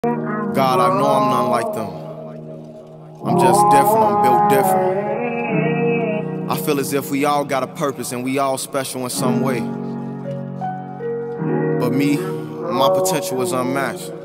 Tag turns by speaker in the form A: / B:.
A: God, I know I'm none like them. I'm just different, I'm built different. I feel as if we all got a purpose and we all special in some way. But me, my potential is unmatched.